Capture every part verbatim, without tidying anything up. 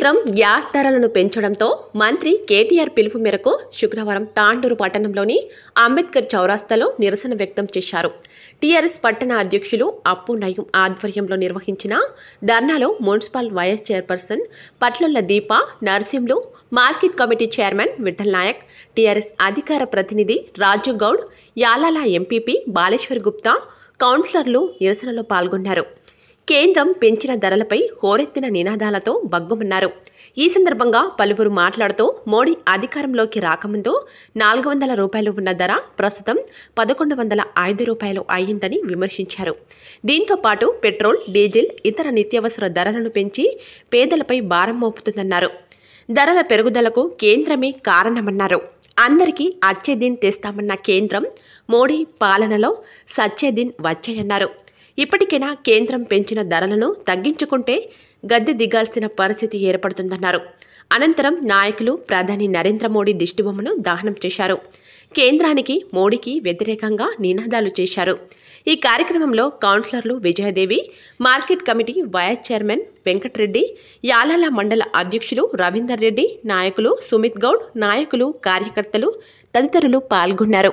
కేంద్రం గ్యాస్ ధరలను పెంచడంతో మంత్రి కేటీఆర్ పిలుపు మేరకు శుక్రవారం తాండూరు పట్టణంలోని అంబేద్కర్ చౌరస్తాలో నిరసన వ్యక్తం చేశారు. టీఆర్ఎస్ పట్టణ అధ్యక్షులు అప్పు నయం ఆధ్వర్యంలో నిర్వహించిన ధర్నాలో municipal vice chairperson Patlalla Deepa, Narsimlu, market committee chairman Vithal Nayak, TRS అధికార ప్రతినిధి రాజు గౌడ్, యాలాల ఎంపీపీ బాలేశ్వర్ గుప్తా, కౌన్సిలర్లు నిరసనలో పాల్గొన్నారు. కేంద్రం పెంచిన ధరలపై హోరెత్తిన నినాదాలతో బగ్గుమన్నారు. ఈ సందర్భంగా పలువురు మాట్లాడుతూ మోడీ అధికారంలోకి రాకముందు నాలుగు వందల రూపాయలు ఉన్న ధర ప్రస్తుతం పదకొండు వందల ఐదు రూపాయలు అయ్యిందని విమర్శించారు. దీంతో పాటు పెట్రోల్, డీజిల్, ఇతర నిత్యావసర ధరలను పెంచి పేదలపై భారం మోపుతుందన్నారు. ధరల పెరుగుదలకు కేంద్రమే కారణమన్నారు. అందరికీ అచ్చేదిన్ తెస్తామన్న కేంద్రం మోడీ పాలనలో సచ్చేదిన్ వచ్చాయన్నారు. ఇప్పటికైనా కేంద్రం పెంచిన ధరలను తగ్గించుకుంటే గద్దె దిగాల్సిన పరిస్థితి ఏర్పడుతుందన్నారు. అనంతరం నాయకులు ప్రధాని నరేంద్ర మోడీ దిష్టిబొమ్మను దహనం చేశారు. కేంద్రానికి, మోడీకి వ్యతిరేకంగా నినాదాలు చేశారు. ఈ కార్యక్రమంలో కౌన్సిలర్లు Vijayadevi, market committee vice chairman Venkatareddy, Yalala mandal అధ్యక్షులు రవీందర్ రెడ్డి, నాయకులు సుమిత్ గౌడ్, నాయకులు, కార్యకర్తలు తదితరులు పాల్గొన్నారు.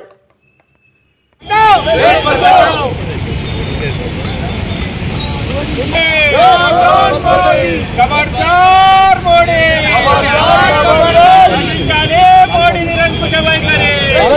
खबरदार मोदी, चाले मोदी निरंकुश వైఖరి.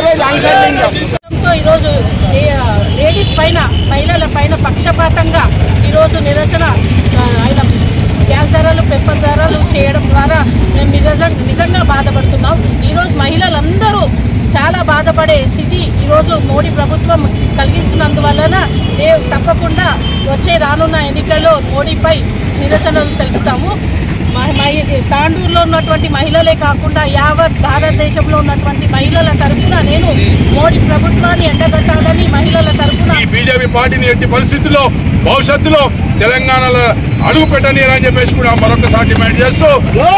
ఈరోజు లేడీస్ పైన, మహిళల పైన పక్షపాతంగా ఈరోజు నిరసన ఆయన గ్యాస్ ధరలు, పెప్పర్ ధరలు చేయడం ద్వారా మేము నిజంగా నిజంగా బాధపడుతున్నాం. ఈరోజు మహిళలందరూ చాలా బాధపడే స్థితి ఈరోజు మోడీ ప్రభుత్వం కలిగిస్తున్నందువలన తప్పకుండా వచ్చే రానున్న ఎన్నికల్లో మోడీపై నిరసనలు తెలుపుతాము. తాండూరులో ఉన్నటువంటి మహిళలే కాకుండా యావత్ భారతదేశంలో ఉన్నటువంటి మహిళల తరఫున నేను మోడీ ప్రభుత్వాన్ని ఎండగట్టాలని మహిళల తరఫున బీజేపీ పార్టీని ఎట్టి పరిస్థితుల్లో భవిష్యత్తులో తెలంగాణలో అడుగు పెట్టని అని చెప్పేసి కూడా మరొకసారి డిమాండ్ చేస్తూ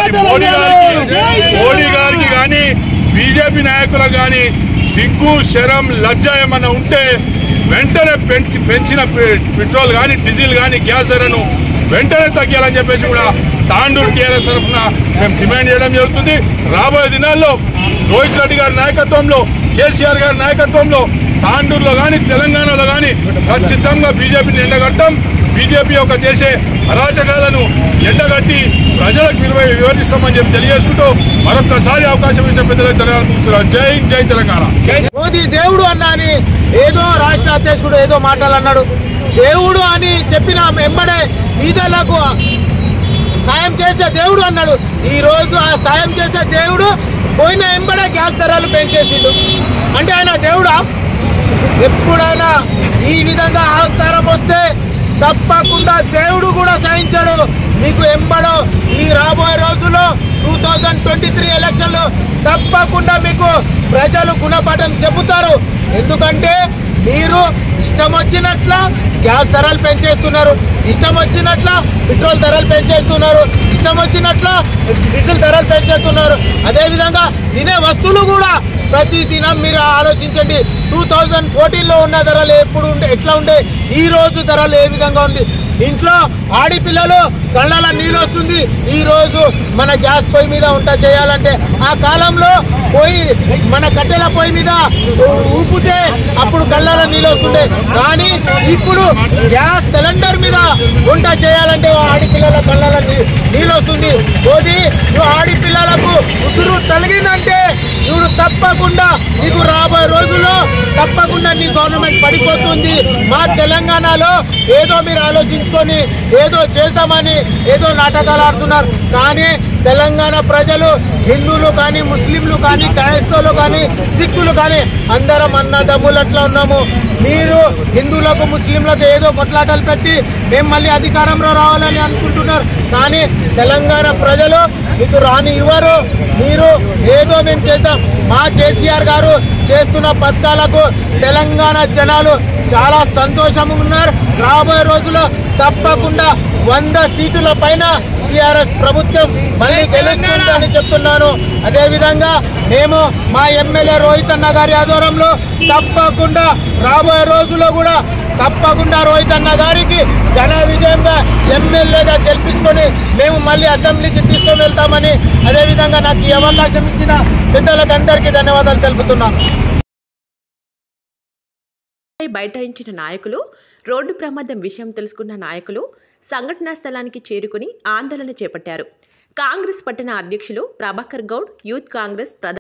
మోడీ గారికి కానీ బీజేపీ నాయకులకు కానీ సిగ్గు, శరం, లజ్జ ఏమన్నా ఉంటే వెంటనే పెంచి పెంచిన పెట్రోల్ కానీ, డీజిల్ కానీ, గ్యాస్ ధరను వెంటనే తగ్గాలని చెప్పేసి కూడా తాండూరు టీఆర్ఎస్ తరఫున మేము డిమాండ్ చేయడం జరుగుతుంది. రాబోయే దినాల్లో రోహిత్ రెడ్డి గారి నాయకత్వంలో, కేసీఆర్ గారి నాయకత్వంలో తాండూరులో కానీ తెలంగాణలో కానీ ఖచ్చితంగా బీజేపీని ఎండగట్టం. బీజేపీ యొక్క చేసే అరాచకాలను ఎండగట్టి ప్రజలకు విలువ వివరిస్తామని చెప్పి తెలియజేసుకుంటూ మరొకసారి అవకాశం ఇచ్చే పెద్దలకు తెలంగాణ జై జై తెలంగాణ. మోదీ దేవుడు అన్నా అని ఏదో రాష్ట్ర అధ్యక్షుడు ఏదో మాటలు అన్నాడు. దేవుడు అని చెప్పిన వెంబడే ఈదలకు సాయం చేసే దేవుడు అన్నాడు. ఈ రోజు ఆ సాయం చేసే దేవుడు పోయిన వెంబడే గ్యాస్ ధరలు పెంచేసిండు. అంటే ఆయన దేవుడా? ఎప్పుడైనా ఈ విధంగా అహంకారం వస్తే తప్పకుండా దేవుడు కూడా సహించాడు. మీకు ఎంబడో ఈ రాబోయే రోజుల్లో టూ థౌజండ్ ట్వంటీ త్రీ ఎలక్షన్లు తప్పకుండా మీకు ప్రజలు గుణపాఠం చెబుతారు. ఎందుకంటే మీరు ఇష్టం వచ్చినట్ల గ్యాస్ ధరలు పెంచేస్తున్నారు, ఇష్టం వచ్చినట్ల పెట్రోల్ ధరలు పెంచేస్తున్నారు, ఇష్టం వచ్చినట్ల డీజిల్ ధరలు పెంచేస్తున్నారు. అదేవిధంగా తినే వస్తువులు కూడా ప్రతి దినం మీరు ఆలోచించండి. టూ థౌజండ్ ఫోర్టీన్లో ఉన్న ధరలు ఎప్పుడు ఉండే ఎట్లా ఉండే, ఈ రోజు ధరలు ఏ విధంగా ఉంది. ఇంట్లో ఆడిపిల్లలు కళ్ళల నీళ్ళు వస్తుంది. ఈ రోజు మన గ్యాస్ పొయ్యి మీద వంట చేయాలంటే ఆ కాలంలో పొయ్యి మన కట్టెల పొయ్యి మీద ఊపితే అప్పుడు కళ్ళల నీళ్ళు వస్తుండే. కానీ ఇప్పుడు గ్యాస్ సిలిండర్ మీద వంట చేయాలంటే ఆడిపిల్లల కళ్ళల నీళ్ళు వస్తుంది. మోదీ నువ్వు ఆడిపిల్లలకు ఉసురు తొలగిందంటే నువ్వు తప్పకుండా నీకు రాబోయే రోజుల్లో తప్పకుండా నీ గవర్నమెంట్ పడిపోతుంది. మా తెలంగాణలో ఏదో మీరు ఆలోచించుకొని ఏదో చేద్దామని ఏదో నాటకాలు ఆడుతున్నారు. కానీ తెలంగాణ ప్రజలు హిందువులు కానీ, ముస్లింలు కానీ, క్రైస్తవులు కానీ, సిక్కులు కానీ అందరం అన్నదమ్ములు అట్లా ఉన్నాము. మీరు హిందువులకు, ముస్లింలకు ఏదో కొట్లాటలు పెట్టి మేము మళ్ళీ అధికారంలో రావాలని అనుకుంటున్నారు. కానీ తెలంగాణ ప్రజలు మీకు రాని ఇవ్వరు. మీరు ఏదో మేము చేద్దాం. మా కేసీఆర్ గారు చేస్తున్న పథకాలకు తెలంగాణ జనాలు చాలా సంతోషంగా ఉన్నారు. రాబోయే రోజుల్లో తప్పకుండా వంద సీటుల పైన టిఆర్ఎస్ ప్రభుత్వం మళ్ళీ గెలుస్తుందని చెప్తున్నాను. అదేవిధంగా మేము మా ఎమ్మెల్యే రోహిత్ అన్న గారి ఆధ్వర్యంలో తప్పకుండా రాబోయే రోజుల్లో కూడా తప్పకుండా రోహిత్ అన్న గారికి ఘన విజయంగా ఎమ్మెల్యేగా గెలిపించుకొని మేము మళ్ళీ అసెంబ్లీకి తీసుకొని వెళ్తామని, అదేవిధంగా నాకు ఈ అవకాశం ఇచ్చిన పెద్దలకు అందరికీ ధన్యవాదాలు తెలుపుతున్నాను. బైఠాయించిన నాయకులు, రోడ్డు ప్రమాదం విషయం తెలుసుకున్న నాయకులు సంఘటనా స్థలానికి చేరుకుని ఆందోళన చేపట్టారు. కాంగ్రెస్ పట్టణ అధ్యక్షులు ప్రభాకర్ గౌడ్, యూత్ కాంగ్రెస్ ప్రధాన